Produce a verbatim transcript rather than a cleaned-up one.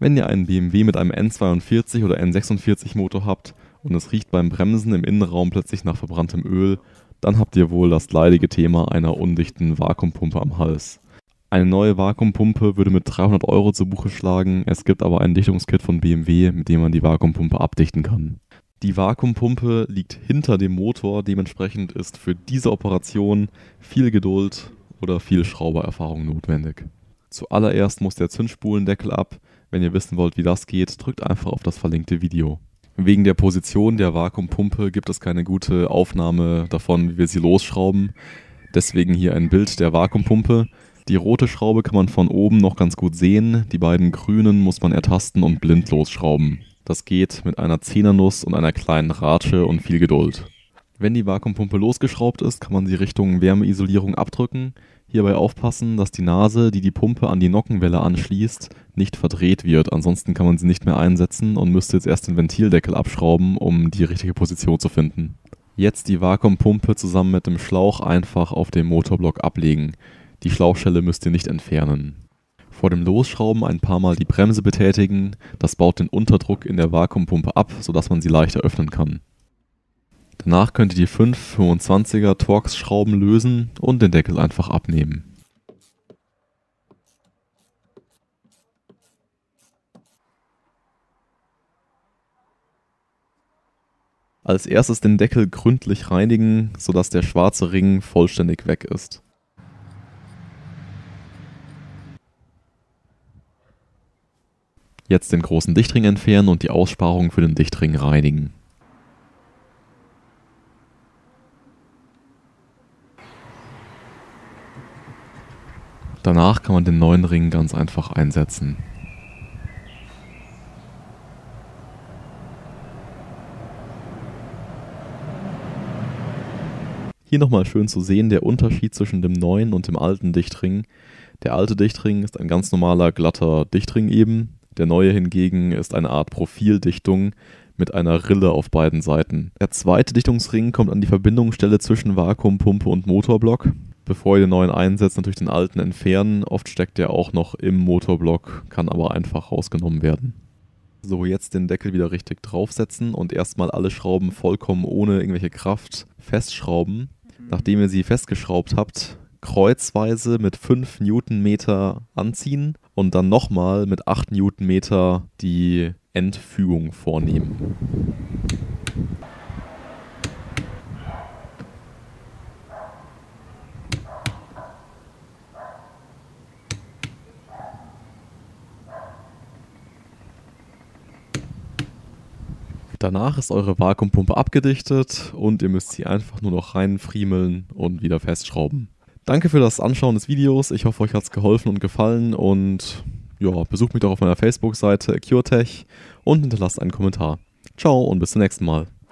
Wenn ihr einen B M W mit einem N zweiundvierzig oder N sechsundvierzig Motor habt und es riecht beim Bremsen im Innenraum plötzlich nach verbranntem Öl, dann habt ihr wohl das leidige Thema einer undichten Vakuumpumpe am Hals. Eine neue Vakuumpumpe würde mit dreihundert Euro zu Buche schlagen, es gibt aber ein Dichtungskit von B M W, mit dem man die Vakuumpumpe abdichten kann. Die Vakuumpumpe liegt hinter dem Motor, dementsprechend ist für diese Operation viel Geduld oder viel Schraubererfahrung notwendig. Zuallererst muss der Zündspulendeckel ab. Wenn ihr wissen wollt, wie das geht, drückt einfach auf das verlinkte Video. Wegen der Position der Vakuumpumpe gibt es keine gute Aufnahme davon, wie wir sie losschrauben. Deswegen hier ein Bild der Vakuumpumpe. Die rote Schraube kann man von oben noch ganz gut sehen, die beiden grünen muss man ertasten und blind losschrauben. Das geht mit einer Zehnernuss und einer kleinen Ratsche und viel Geduld. Wenn die Vakuumpumpe losgeschraubt ist, kann man sie Richtung Wärmeisolierung abdrücken. Hierbei aufpassen, dass die Nase, die die Pumpe an die Nockenwelle anschließt, nicht verdreht wird. Ansonsten kann man sie nicht mehr einsetzen und müsste jetzt erst den Ventildeckel abschrauben, um die richtige Position zu finden. Jetzt die Vakuumpumpe zusammen mit dem Schlauch einfach auf dem Motorblock ablegen. Die Schlauchschelle müsst ihr nicht entfernen. Vor dem Losschrauben ein paar Mal die Bremse betätigen. Das baut den Unterdruck in der Vakuumpumpe ab, sodass man sie leichter öffnen kann. Danach könnt ihr die fünf fünfundzwanziger Torx-Schrauben lösen und den Deckel einfach abnehmen. Als erstes den Deckel gründlich reinigen, sodass der schwarze Ring vollständig weg ist. Jetzt den großen Dichtring entfernen und die Aussparung für den Dichtring reinigen. Danach kann man den neuen Ring ganz einfach einsetzen. Hier nochmal schön zu sehen der Unterschied zwischen dem neuen und dem alten Dichtring. Der alte Dichtring ist ein ganz normaler glatter Dichtring eben. Der neue hingegen ist eine Art Profildichtung mit einer Rille auf beiden Seiten. Der zweite Dichtungsring kommt an die Verbindungsstelle zwischen Vakuumpumpe und Motorblock. Bevor ihr den neuen einsetzt, natürlich den alten entfernen. Oft steckt der auch noch im Motorblock, kann aber einfach rausgenommen werden. So, jetzt den Deckel wieder richtig draufsetzen und erstmal alle Schrauben vollkommen ohne irgendwelche Kraft festschrauben. Nachdem ihr sie festgeschraubt habt, kreuzweise mit fünf Newtonmeter anziehen und dann nochmal mit acht Newtonmeter die Endfügung vornehmen. Danach ist eure Vakuumpumpe abgedichtet und ihr müsst sie einfach nur noch reinfriemeln und wieder festschrauben. Danke für das Anschauen des Videos, ich hoffe euch hat es geholfen und gefallen und ja, besucht mich doch auf meiner Facebook-Seite AcureTech und hinterlasst einen Kommentar. Ciao und bis zum nächsten Mal.